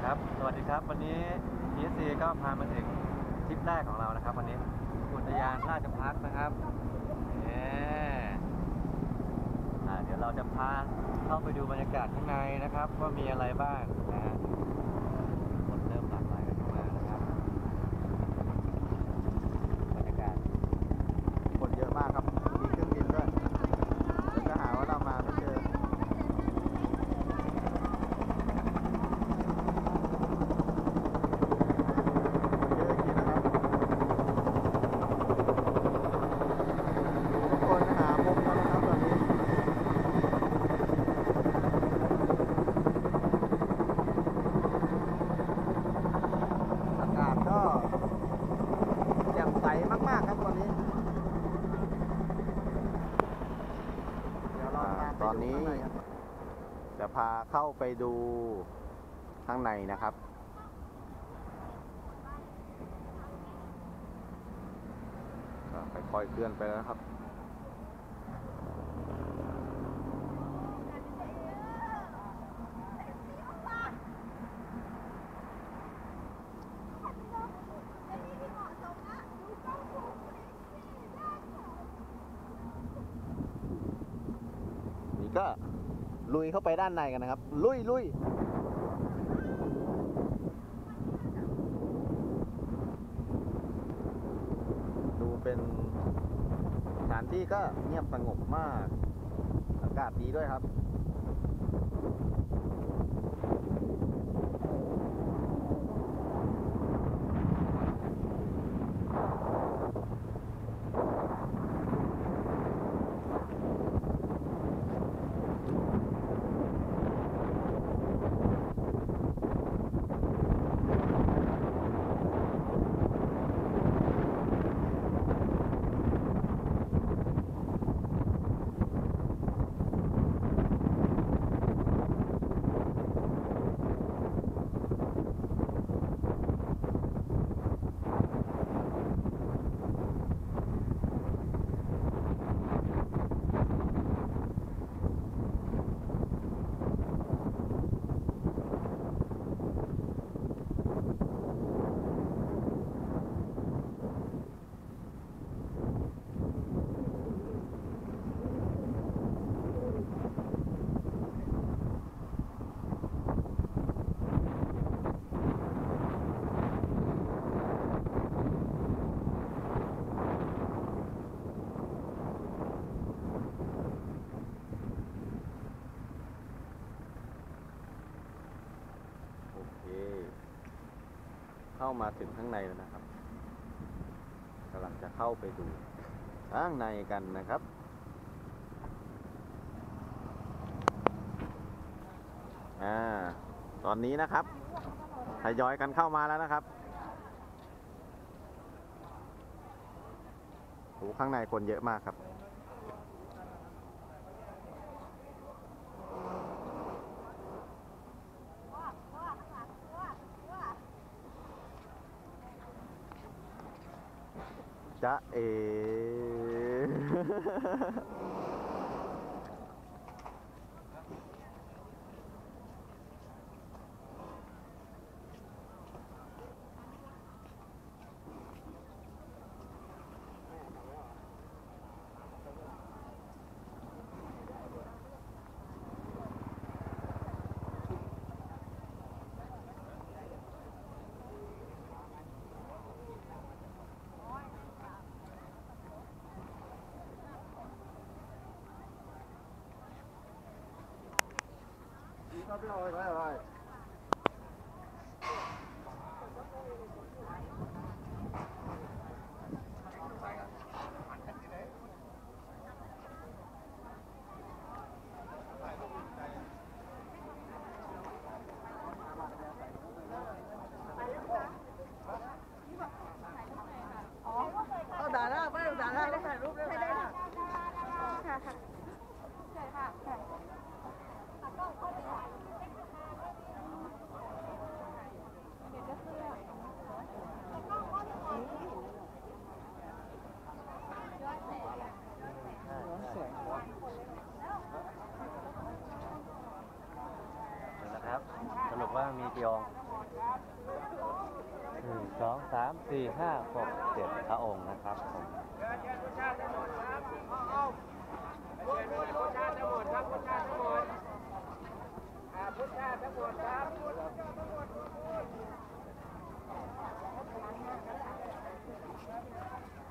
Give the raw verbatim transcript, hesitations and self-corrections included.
ครับสวัสดีครับวันนี้ พี เอส ซี ก็พามาถึงทริปแรกของเรานะครับวันนี้อุทยานราชภัฏนะครับเนี่ยเดี๋ยวเราจะพาเข้าไปดูบรรยากาศข้างในนะครับว่ามีอะไรบ้างนะฮะคนเริ่มหลั่งไหลกันเข้ามานะครับบรรยากาศคนเยอะมากครับมีเครื่องบินด้วยเดี๋ยวจะหาว่าเรามาไม่เจอมากๆครับวันนี้เดี๋ยวเราตอนนี้จะพาเข้าไปดูข้างในนะครับค่อยๆเคลื่อนไปแล้วครับก็ลุยเข้าไปด้านในกันนะครับลุยลุยดูเป็นสถานที่ก็เงียบสงบมากอากาศดีด้วยครับเข้ามาถึงข้างในแล้วนะครับกำลังจะเข้าไปดูข้างในกันนะครับอ่าตอนนี้นะครับทยอยกันเข้ามาแล้วนะครับโอ้ข้างในคนเยอะมากครับจ๊ะเอไปเลยไปเลยเอาด่าหน้าไปด่าหน้าแล้วถ่ายรูปได้ไหมค่ะค่ะใช่ค่ะเห็นก็เสื้อว่ามีกี่องค์หนึ่งสองสามสี่ห้าหกเจ็ดพระองค์นะครับผมเชิญเชิญพุทธาทั้งหมดครับเอาเอาเชิญพุทธาทั้งหมดครับพุทธาทั้งหมดอ่าพุทธาทั้งหมดครับ